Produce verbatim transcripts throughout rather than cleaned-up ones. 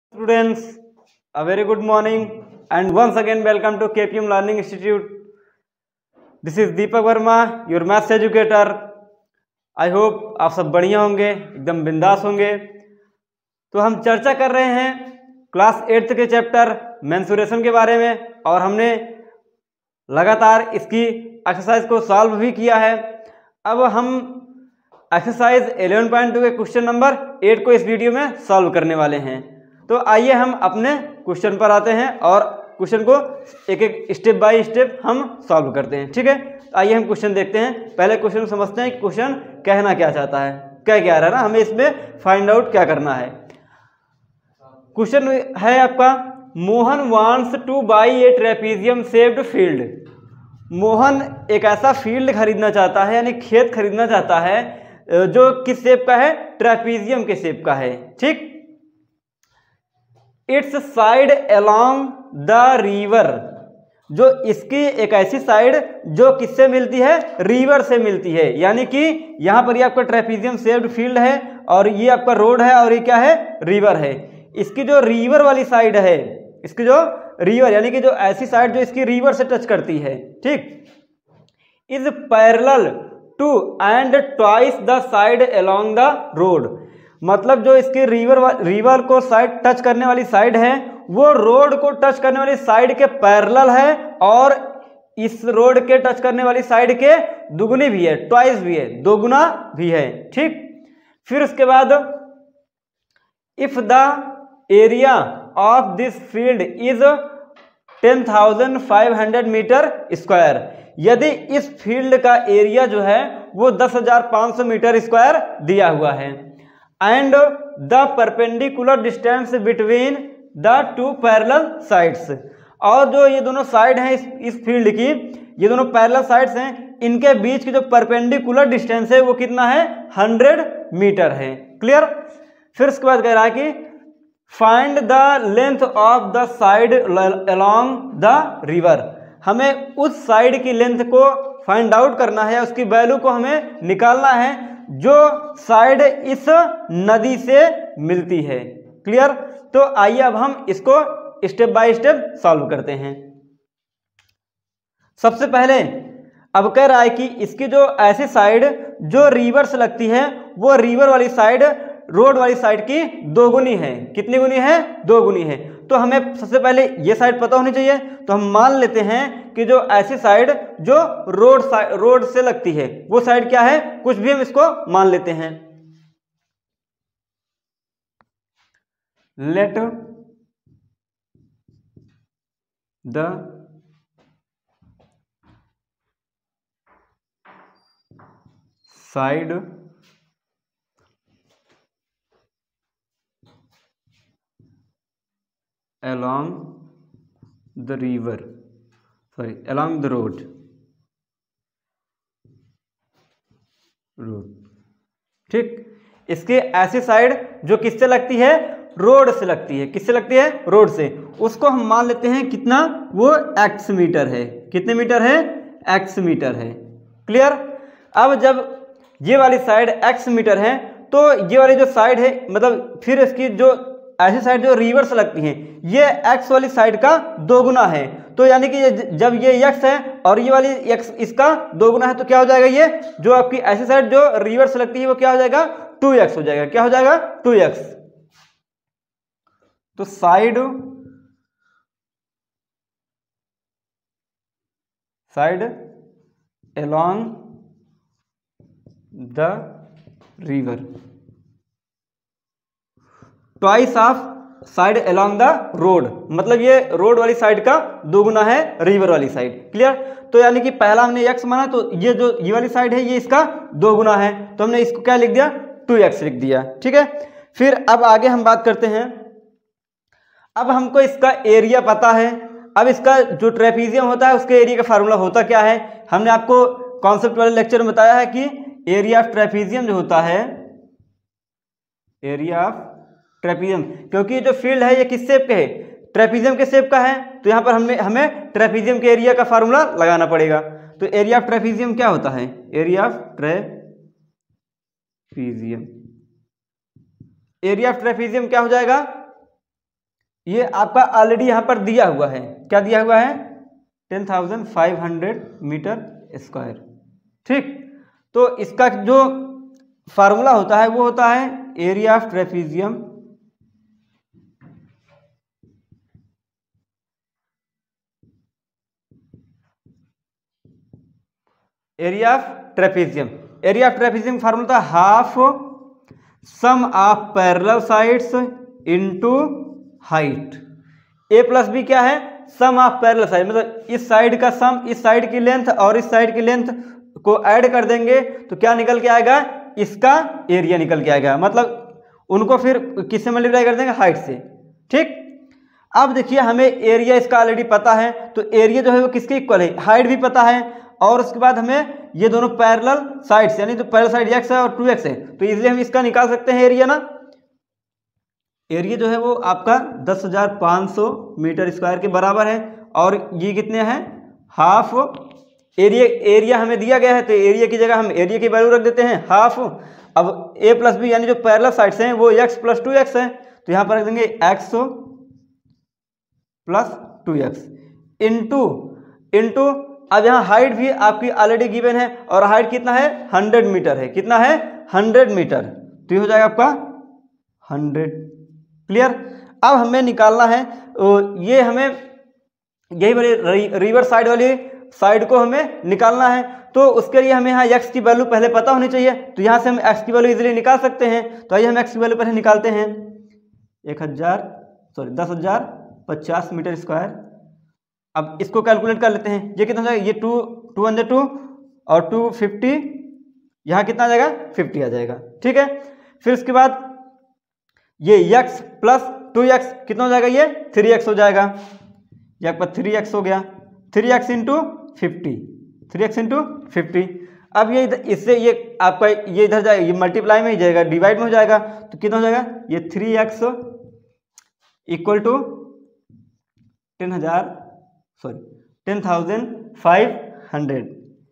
Students, a very good morning and once again welcome to K P M Learning Institute. This is Deepak Verma, your maths educator. I hope आप सब बढ़िया होंगे, एकदम बिंदास होंगे। तो हम चर्चा कर रहे हैं क्लास एट्थ के चैप्टर मेंसुरेशन के बारे में और हमने लगातार इसकी एक्सरसाइज को सॉल्व भी किया है। अब हम एक्सरसाइज इलेवन पॉइंट टू के क्वेश्चन नंबर एट को इस वीडियो में सॉल्व करने वाले हैं। तो आइए हम अपने क्वेश्चन पर आते हैं और क्वेश्चन को एक एक स्टेप बाय स्टेप हम सॉल्व करते हैं। ठीक है, आइए हम क्वेश्चन देखते हैं। पहले क्वेश्चन समझते हैं कि क्वेश्चन कहना क्या चाहता है, क्या क्या रहा है ना, हमें इसमें फाइंड आउट क्या करना है। क्वेश्चन है आपका, Mohan wants to buy a trapezium shaped field. Mohan एक ऐसा फील्ड खरीदना चाहता है, यानी खेत खरीदना चाहता है जो किस शेप का है, ट्रेपीजियम के शेप का है। ठीक, its side along the river, जो इसकी एक ऐसी साइड जो किससे मिलती है, रिवर से मिलती है। यानी कि यहां पर ये आपका ट्रेपीजियम शेप्ड फील्ड है और ये आपका रोड है और ये क्या है, रिवर है। इसकी जो रिवर वाली साइड है, इसकी जो रिवर यानी कि जो ऐसी साइड जो इसकी रिवर से टच करती है, ठीक, is parallel to and twice the side along the road. मतलब जो इसकी रिवर रिवर को साइड टच करने वाली साइड है वो रोड को टच करने वाली साइड के पैरेलल है और इस रोड के टच करने वाली साइड के दुगुनी भी है, ट्वाइस भी है, दोगुना भी है। ठीक, फिर उसके बाद if the area of this field is ten thousand five hundred metre square, यदि इस फील्ड का एरिया जो है वो दस हजार पाँच सौ मीटर स्क्वायर दिया हुआ है, and the perpendicular distance between the two parallel sides, और जो ये दोनों साइड हैं इस इस फील्ड की, ये दोनों पैरेलल साइड्स हैं, इनके बीच की जो परपेंडिकुलर डिस्टेंस है वो कितना है, हंड्रेड मीटर है। क्लियर। फिर उसके बाद कह रहा है कि find the length of the side along the river, हमें उस साइड की लेंथ को फाइंड आउट करना है, उसकी वैल्यू को हमें निकालना है जो साइड इस नदी से मिलती है। क्लियर। तो आइए अब हम इसको स्टेप बाय स्टेप सॉल्व करते हैं। सबसे पहले अब कह रहा है कि इसकी जो ऐसी साइड जो रिवर से लगती है वो रिवर वाली साइड रोड वाली साइड की दो गुनी है। कितनी गुनी है, दो गुनी है। तो हमें सबसे पहले ये साइड पता होनी चाहिए। तो हम मान लेते हैं कि जो ऐसी साइड जो रोड साइड रोड से लगती है वो साइड क्या है, कुछ भी हम इसको मान लेते हैं। Let the side along the river, sorry along the road road ठीक, इसके ऐसी साइड जो किससे लगती है, रोड से लगती है। किससे लगती है, रोड से। उसको हम मान लेते हैं कितना, वो एक्स मीटर है। कितने मीटर है, एक्स मीटर है। क्लियर। अब जब ये वाली साइड एक्स मीटर है तो ये वाली जो साइड है, मतलब फिर इसकी जो ऐसी साइड जो रिवर से लगती है ये एक्स वाली साइड का दोगुना है। तो यानी कि जब ये एक्स है और ये वाली एक्स इसका दोगुना है तो क्या हो जाएगा, ये जो आपकी ऐसी साइड जो रिवर से लगती है वो क्या हो जाएगा, टू एक्स हो जाएगा। क्या हो जाएगा, टू एक्स। तो side side along the river twice of side along the road, मतलब ये रोड वाली साइड का दोगुना है रिवर वाली साइड। क्लियर। तो यानी कि पहला हमने एक्स माना तो ये जो ये वाली साइड है ये इसका दोगुना है, तो हमने इसको क्या लिख दिया, टू एक्स लिख दिया। ठीक है। फिर अब आगे हम बात करते हैं। अब हमको इसका एरिया पता है। अब इसका जो ट्रेपीजियम होता है उसके एरिया का फार्मूला होता क्या है, हमने आपको कॉन्सेप्ट वाले लेक्चर में बताया है कि एरिया ऑफ ट्रेपीजियम जो होता है, एरिया ऑफ ट्रेपीजियम, क्योंकि जो फील्ड है ये किस शेप के है, ट्रेपीजियम के शेप का है, तो यहां पर हमें हमें ट्रेपीजियम के एरिया का फार्मूला लगाना पड़ेगा। तो एरिया ऑफ ट्रेपीजियम क्या होता है, area of trapezium, area of trapezium क्या हो जाएगा, ये आपका ऑलरेडी यहाँ पर दिया हुआ है, क्या दिया हुआ है, ten thousand five hundred metre square. ठीक, तो इसका जो फार्मूला होता है वो होता है area of trapezium area of trapezium area of trapezium formula था half sum of parallel sides into height. A plus B क्या है, सम ऑफ पैरेलल साइड, मतलब इस साइड का सम इस साइड की लेंथ और इस साइड की लेंथ को ऐड कर देंगे तो क्या निकल के आएगा, इसका एरिया निकल के आएगा। मतलब उनको फिर किससे मल्टीप्लाई कर देंगे, हाइट से। ठीक, अब देखिए हमें एरिया इसका ऑलरेडी पता है, तो एरिया जो है वो किसके इक्वल है, हाइट भी पता है, और उसके बाद हमें ये दोनों पैरेलल साइड्स यानी तो पैरेलल साइड एक्स है और टू एक्स है, तो इजीली हम इसका निकाल सकते हैं एरिया ना। एरिया जो है वो आपका दस हजार पाँच सौ मीटर स्क्वायर के बराबर है, और ये कितने हैं, हाफ एरिया एरिया हमें दिया गया है, तो एरिया की जगह हम एरिया की वैल्यू रख देते हैं हाफ। अब ए प्लस बी यानी जो पैरेलल साइड्स हैं वो एक्स प्लस टू एक्स है, तो यहाँ पर रख देंगे X plus two X into into अब यहाँ हाइट भी आपकी ऑलरेडी गिवन है, और हाइट कितना है, हंड्रेड मीटर है, कितना है, हंड्रेड मीटर, तो ये हो जाएगा आपका हंड्रेड। क्लियर। अब हमें निकालना है, ये हमें यही वाली रिवर साइड वाली साइड को हमें निकालना है, तो उसके लिए हमें यहाँ x की वैल्यू पहले पता होनी चाहिए, तो यहाँ से हम x की वैल्यू इजीली निकाल सकते हैं। तो आइए हम x की वैल्यू पहले निकालते हैं, एक हजार सॉरी दस हजार पचास मीटर स्क्वायर। अब इसको कैलकुलेट कर लेते हैं, ये कितना हो जाएगा, ये टू टू हंड्रेड टू और टू फिफ्टी, यहाँ कितना आ जाएगा, फिफ्टी आ जाएगा। ठीक है, फिर उसके बाद ये x प्लस टू एक्स कितना हो जाएगा, ये थ्री एक्स हो जाएगा, ये आपका थ्री एक्स हो गया, three X into fifty three X into fifty. अब ये इससे ये आपका ये इधर जाएगा, ये मल्टीप्लाई में ही जाएगा, डिवाइड में हो जाएगा, तो कितना हो जाएगा, ये three X equal to ten हजार sorry ten thousand five hundred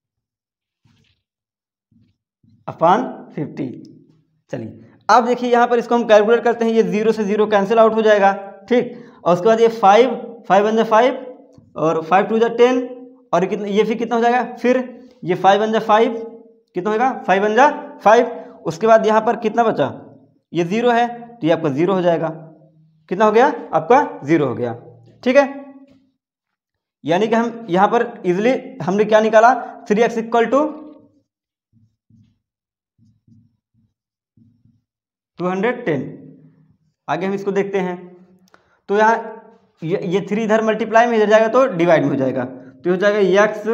upon fifty. चलिए अब देखिए यहाँ पर इसको हम कैलकुलेट करते हैं, ये जीरो से जीरो कैंसिल आउट हो जाएगा। ठीक, और उसके बाद ये फाइव फाइव वन जा फाइव और फाइव टू जा टेन, और ये कितना, ये फिर कितना हो जाएगा, फिर ये फाइव वन जा फाइव कितना होगा, फाइव वन जा फाइव। उसके बाद यहाँ पर कितना बचा, ये जीरो है, तो ये आपका जीरो हो जाएगा, कितना हो गया, आपका जीरो हो गया। ठीक है, यानी कि हम यहाँ पर इजिली हमने क्या निकाला, three X equal to two hundred ten. आगे हम इसको देखते हैं, तो यहाँ ये ये थ्री इधर मल्टीप्लाई में इधर जाएगा तो डिवाइड में हो जाएगा, तो हो जाएगा X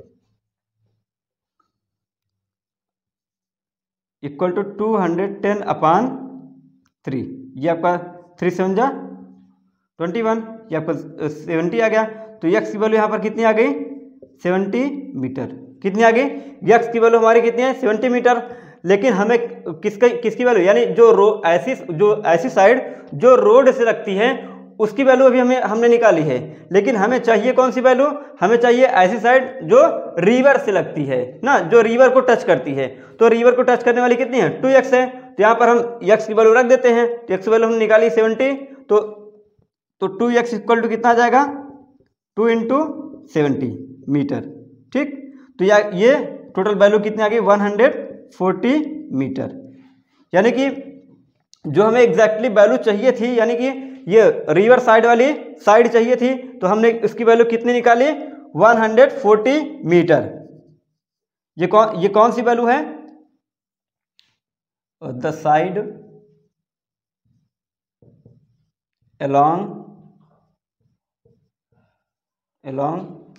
equal to two hundred ten upon three, ये आपका थ्री सेवन जा ट्वेंटी वन, ये आपका सेवेंटी आ गया। तो एक्स की वैल्यू यहाँ पर कितनी आ गई, सेवेंटी मीटर। कितनी आ गई, एक्स की वैल्यू हमारी कितनी है, सेवेंटी मीटर। लेकिन हमें किसका किसकी वैल्यू, यानी जो रो ऐसी जो ऐसी साइड जो रोड से लगती है उसकी वैल्यू अभी हमें हमने निकाली है, लेकिन हमें चाहिए कौन सी वैल्यू, हमें चाहिए ऐसी साइड जो रिवर से लगती है ना, जो रिवर को टच करती है। तो रिवर को टच करने वाली कितनी है, टू एक्स है, तो यहाँ पर हम एक्स की वैल्यू रख देते हैं। तो एक्स की वैल्यू हमने निकाली सेवेंटी, तो तो टू एक्स इक्वल टू कितना आ जाएगा, टू इंटू सेवेंटी मीटर। ठीक, तो या ये टोटल वैल्यू कितनी आ गई, वन हंड्रेड फोर्टी मीटर। यानी कि जो हमें एग्जैक्टली वैल्यू चाहिए थी, यानी कि ये रिवर साइड वाली साइड चाहिए थी, तो हमने इसकी वैल्यू कितनी निकाली, वन हंड्रेड फोर्टी मीटर। ये कौन ये कौन सी वैल्यू है, the side along along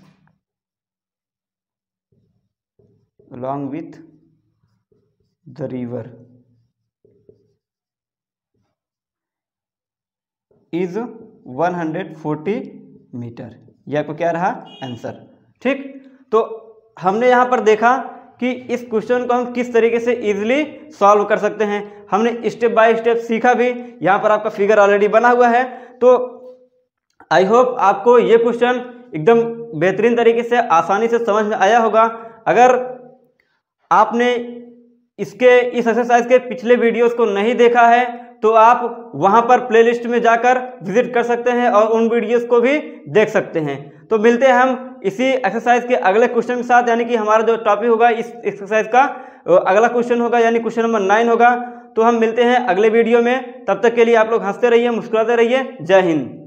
along with the river is one hundred forty metre. यह आपको क्या रहा आंसर। ठीक, तो हमने यहाँ पर देखा कि इस क्वेश्चन को हम किस तरीके से इजीली सॉल्व कर सकते हैं। हमने स्टेप बाय स्टेप सीखा भी, यहाँ पर आपका फिगर ऑलरेडी बना हुआ है। तो आई होप आपको ये क्वेश्चन एकदम बेहतरीन तरीके से आसानी से समझ में आया होगा। अगर आपने इसके इस एक्सरसाइज के पिछले वीडियोस को नहीं देखा है तो आप वहां पर प्लेलिस्ट में जाकर विजिट कर सकते हैं और उन वीडियोस को भी देख सकते हैं। तो मिलते हैं हम इसी एक्सरसाइज के अगले क्वेश्चन के साथ, यानी कि हमारा जो टॉपिक होगा इस एक्सरसाइज का अगला क्वेश्चन होगा, यानी क्वेश्चन नंबर नाइन होगा। तो हम मिलते हैं अगले वीडियो में, तब तक के लिए आप लोग हंसते रहिए, मुस्कुराते रहिए। जय हिंद।